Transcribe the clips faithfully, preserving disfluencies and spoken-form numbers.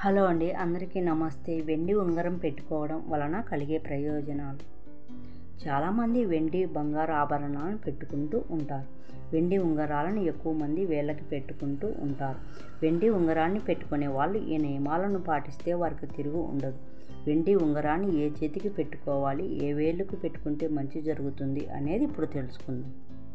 Hello అండి, అందరికీ నమస్తే. వెండి ఉంగరం పెట్టుకోవడం వలన కలిగే ప్రయోజనాలు. చాలామంది వెండి బంగారు ఆభరణాలను పెట్టుకుంటూ ఉంటారు. వెండి ఉంగరాలను ఎక్కువ మంది వేళ్ళకి పెట్టుకుంటూ ఉంటారు. వెండి ఉంగరాన్ని పెట్టుకునే వాళ్ళు ఈ నియమాలను పాటిస్తే వారికి తిరుగు ఉండదు. వెండి ఉంగరాన్ని ఏ చేతికి పెట్టుకోవాలి, ఏ వేళ్ళకు పెట్టుకుంటే మంచి జరుగుతుంది అనేది ఇప్పుడు తెలుసుకుందాం.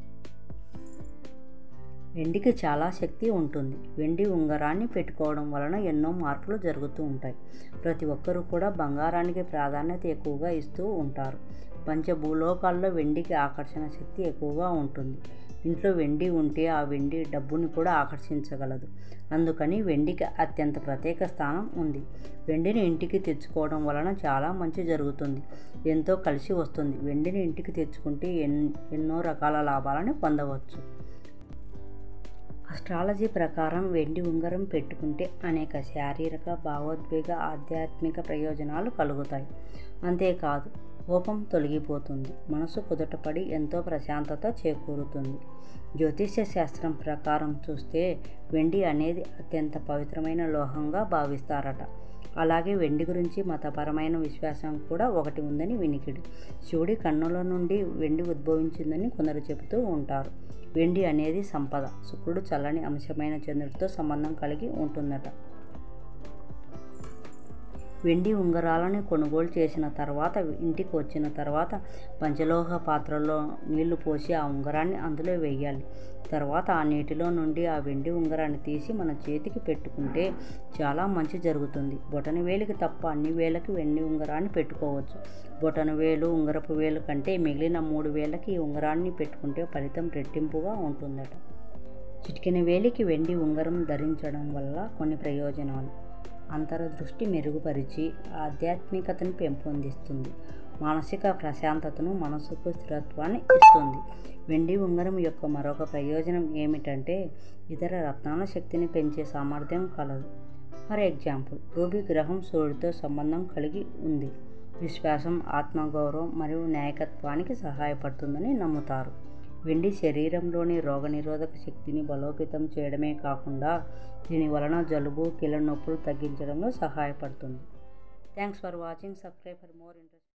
వెండికి చాలా శక్తి ఉంటుంది. వెండి ఉంగరాన్ని పెట్టుకోవడం వలన ఎన్నో మార్పులు జరుగుతూ ఉంటాయి. ప్రతి ఒక్కరూ కూడా బంగారానికి ప్రాధాన్యత ఎక్కువగా ఇస్తూ ఉంటారు. పంచభూలోకాల్లో వెండికి ఆకర్షణ శక్తి ఎక్కువగా ఉంటుంది. ఇంట్లో వెండి ఉంటే ఆ వెండి డబ్బుని కూడా ఆకర్షించగలదు. అందుకని వెండికి అత్యంత ప్రత్యేక స్థానం ఉంది. వెండిని ఇంటికి తెచ్చుకోవడం వలన చాలా మంచి జరుగుతుంది, ఎంతో కలిసి వస్తుంది. వెండిని ఇంటికి తెచ్చుకుంటే ఎన్ ఎన్నో రకాల లాభాలను పొందవచ్చు. అస్ట్రాలజీ ప్రకారం వెండి ఉంగరం పెట్టుకుంటే అనేక శారీరక, భావోద్వేగ, ఆధ్యాత్మిక ప్రయోజనాలు కలుగుతాయి. అంతేకాదు, కోపం తొలగిపోతుంది, మనసు కుదుటపడి ఎంతో ప్రశాంతత చేకూరుతుంది. జ్యోతిష్య శాస్త్రం ప్రకారం చూస్తే వెండి అనేది అత్యంత పవిత్రమైన లోహంగా భావిస్తారట. అలాగే వెండి గురించి మతపరమైన విశ్వాసం కూడా ఒకటి ఉందని వినికిడి. శివుడి కన్నుల నుండి వెండి ఉద్భవించిందని కొందరు చెబుతూ ఉంటారు. వెండి అనేది సంపద. శుక్రుడు చల్లని అంశమైన చంద్రుడితో సంబంధం కలిగి ఉంటుందట. వెండి ఉంగరాలను కొనుగోలు చేసిన తర్వాత ఇంటికి వచ్చిన తర్వాత పంచలోహ పాత్రలో నీళ్లు పోసి ఆ ఉంగరాన్ని అందులో వేయాలి. తర్వాత ఆ నీటిలో నుండి ఆ వెండి ఉంగరాన్ని తీసి మన చేతికి పెట్టుకుంటే చాలా మంచి జరుగుతుంది. బొటన వేలికి తప్ప అన్ని వేలకి వెండి ఉంగరాన్ని పెట్టుకోవచ్చు. బొటన వేలు, ఉంగరపు వేలు కంటే మిగిలిన మూడు వేలకి ఈ ఉంగరాన్ని పెట్టుకుంటే ఫలితం రెట్టింపుగా ఉంటుందట. చిటికెన వేలికి వెండి ఉంగరం ధరించడం వల్ల కొన్ని ప్రయోజనాలు. అంతర్దృష్టి మెరుగుపరిచి ఆధ్యాత్మికతను పెంపొందిస్తుంది. మానసిక ప్రశాంతతను, మనసుకు స్థిరత్వాన్ని ఇస్తుంది. వెండి ఉంగరం యొక్క మరొక ప్రయోజనం ఏమిటంటే ఇతర రత్నాల శక్తిని పెంచే సామర్థ్యం కలదు. ఫర్ ఎగ్జాంపుల్, రూబీ గ్రహం సూర్యుడితో సంబంధం కలిగి ఉంది. విశ్వాసం, ఆత్మగౌరవం మరియు నాయకత్వానికి సహాయపడుతుందని నమ్ముతారు. వెండి శరీరంలోని రోగనిరోధక శక్తిని బలోపేతం చేయడమే కాకుండా దీని వలన జలుబు, కీళ్ళ నొప్పులు తగ్గించడంలో సహాయపడుతుంది. Thanks for watching. Subscribe for more interest.